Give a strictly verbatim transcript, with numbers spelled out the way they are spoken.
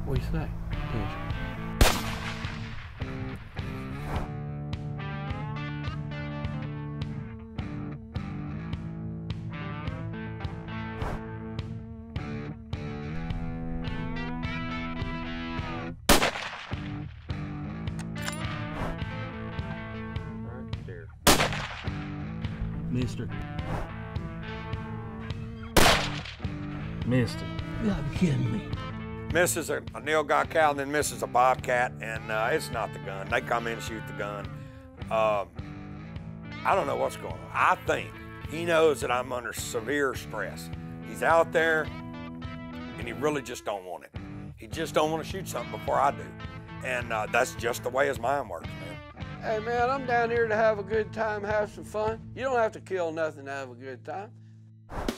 What do you say? Right there. Mister. Missed it. You gotta be kidding me. Misses a, a nilgai cow, and then misses a bobcat, and uh, it's not the gun. They come in and shoot the gun. Um, I don't know what's going on. I think he knows that I'm under severe stress. He's out there, and he really just don't want it. He just don't want to shoot something before I do. And uh, that's just the way his mind works, man. Hey, man, I'm down here to have a good time, have some fun. You don't have to kill nothing to have a good time.